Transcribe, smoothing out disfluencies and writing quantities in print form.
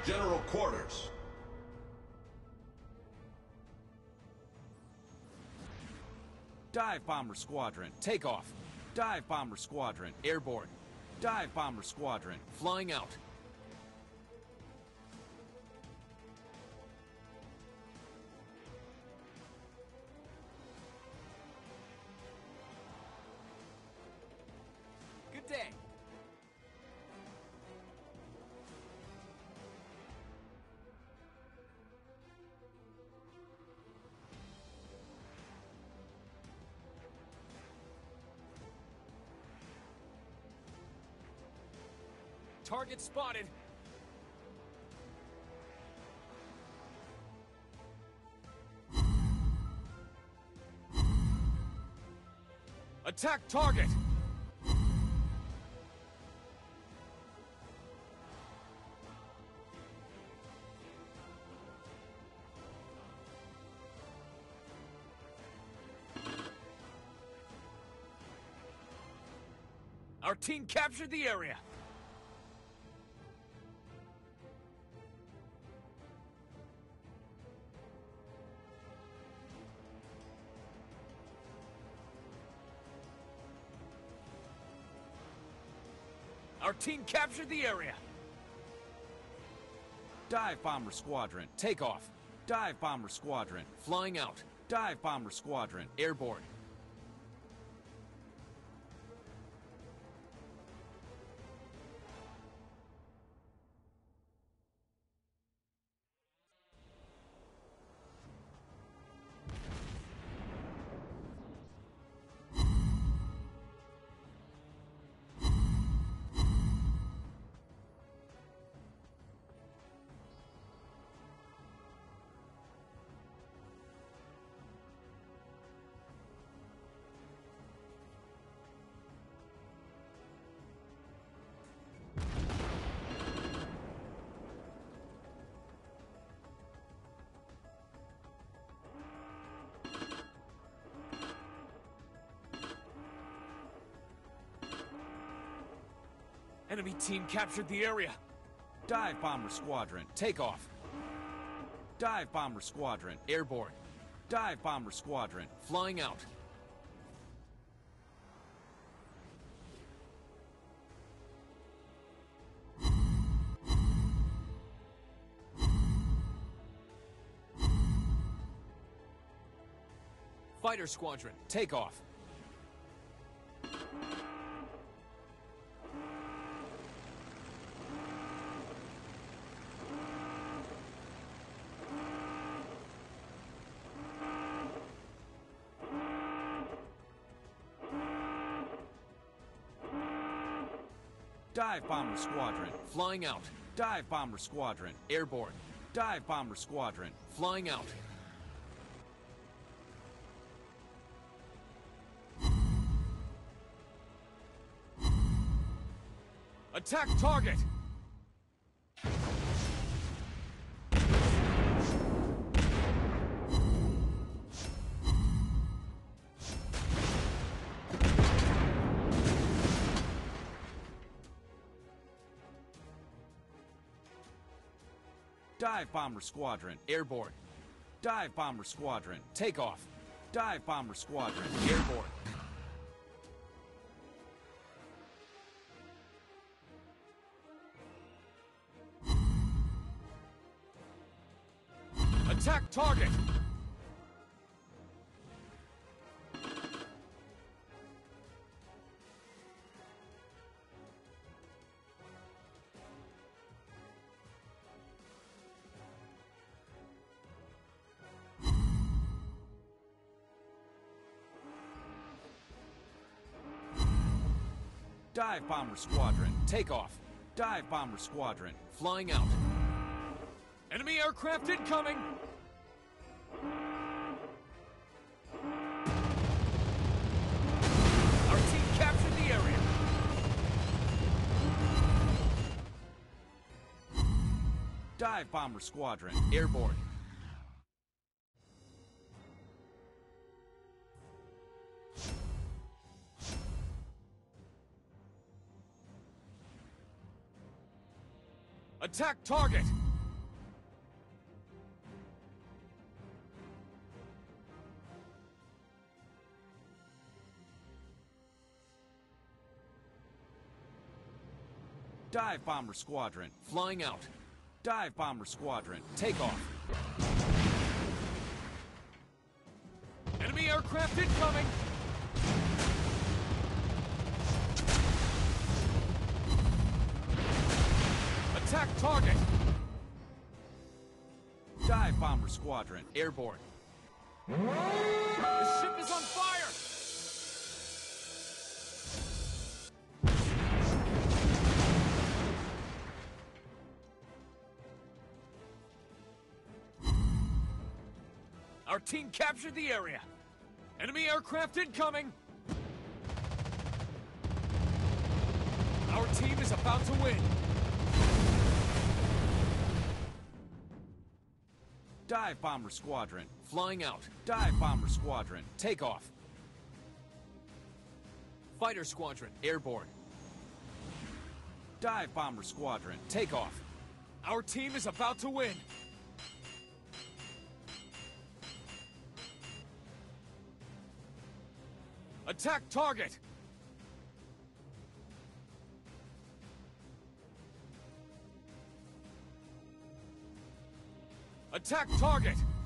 General Quarters. Dive Bomber Squadron, take off. Dive Bomber Squadron, airborne. Dive Bomber Squadron, flying out. Good day. Target spotted. Attack target! Our team captured the area. Our team captured the area. Dive Bomber Squadron, take off. Dive Bomber Squadron, flying out. Dive Bomber Squadron, airborne. Enemy team captured the area. Dive Bomber Squadron, take off. Dive Bomber Squadron, airborne. Dive Bomber Squadron, flying out. Fighter Squadron, take off. Dive Bomber Squadron, flying out. Dive Bomber Squadron, airborne. Dive Bomber Squadron, flying out. Attack target! Dive Bomber Squadron, airborne. Dive Bomber Squadron, take off. Dive Bomber Squadron, airborne. Attack target! Dive Bomber Squadron, take off. Dive Bomber Squadron, flying out. Enemy aircraft incoming! Our team captured the area. Dive Bomber Squadron, airborne. Attack target! Dive Bomber Squadron. Flying out. Dive Bomber Squadron. Take off. Enemy aircraft incoming! Attack target! Dive Bomber Squadron. Airborne. The ship is on fire! Our team captured the area. Enemy aircraft incoming! Our team is about to win. Dive Bomber Squadron. Flying out. Dive Bomber Squadron. Take off. Fighter Squadron. Airborne. Dive Bomber Squadron. Take off. Our team is about to win. Attack target! Attack target!